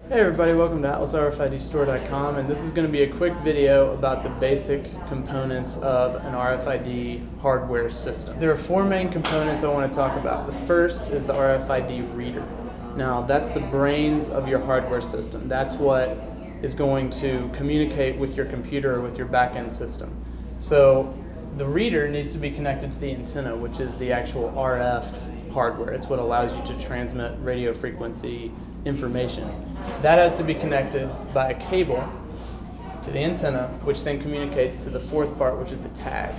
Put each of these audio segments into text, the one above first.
Hey everybody, welcome to AtlasRFIDstore.com, and this is going to be a quick video about the basic components of an RFID hardware system. There are four main components I want to talk about. The first is the RFID Reader. Now that's the brains of your hardware system. That's what is going to communicate with your computer or with your back-end system. So the reader needs to be connected to the antenna, which is the actual RF hardware. It's what allows you to transmit radio frequency information. That has to be connected by a cable to the antenna, which then communicates to the fourth part, which is the tag.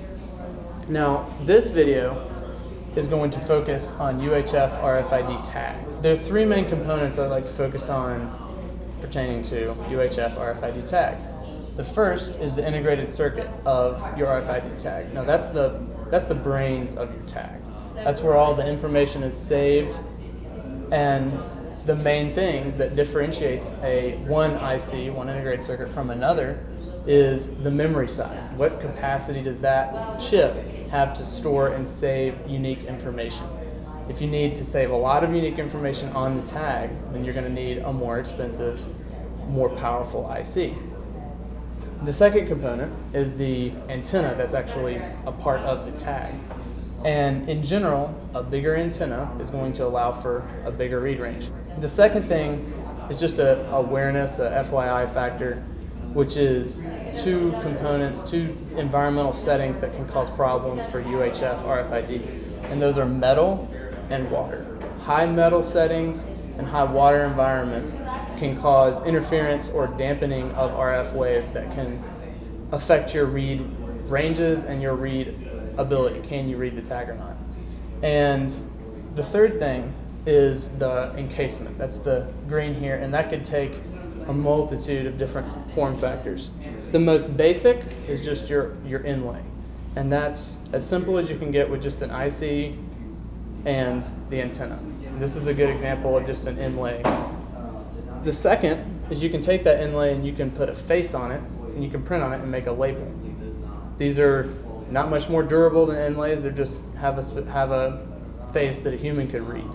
Now, this video is going to focus on UHF RFID tags. There are three main components I'd like to focus on pertaining to UHF RFID tags. The first is the integrated circuit of your RFID tag. Now, that's the brains of your tag. That's where all the information is saved, and the main thing that differentiates one IC, one integrated circuit, from another is the memory size. What capacity does that chip have to store and save unique information? If you need to save a lot of unique information on the tag, then you're going to need a more expensive, more powerful IC. The second component is the antenna that's actually a part of the tag. And in general, a bigger antenna is going to allow for a bigger read range. The second thing is just a awareness, a FYI factor, which is two components, two environmental settings that can cause problems for UHF RFID. And those are metal and water. High metal settings and high water environments can cause interference or dampening of RF waves that can affect your read ranges and your read ability. Can you read the tag or not? And the third thing is the encasement. That's the green here, and that could take a multitude of different form factors. The most basic is just your inlay, and that's as simple as you can get with just an IC and the antenna. And this is a good example of just an inlay. The second is you can take that inlay and you can put a face on it, and you can print on it and make a label. These are not much more durable than inlays. They just have a face that a human could read.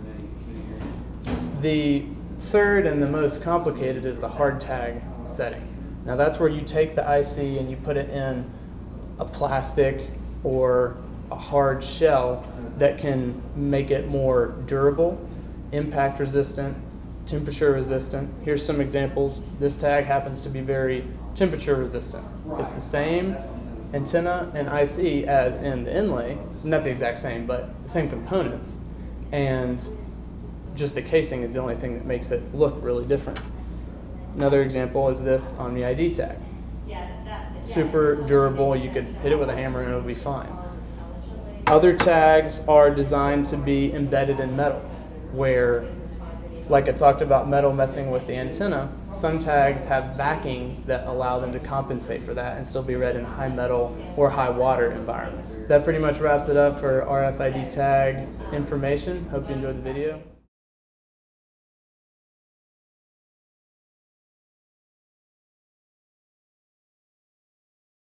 The third and the most complicated is the hard tag setting. Now that's where you take the IC and you put it in a plastic or a hard shell that can make it more durable, impact resistant, temperature resistant. Here's some examples. This tag happens to be very temperature resistant. It's the same antenna and IC as in the inlay, not the exact same, but the same components, and just the casing is the only thing that makes it look really different. Another example is this on the ID tag. Super durable, you could hit it with a hammer and it would be fine. Other tags are designed to be embedded in metal, where, like I talked about metal messing with the antenna, some tags have backings that allow them to compensate for that and still be read in high metal or high water environment. That pretty much wraps it up for RFID tag information. Hope you enjoyed the video.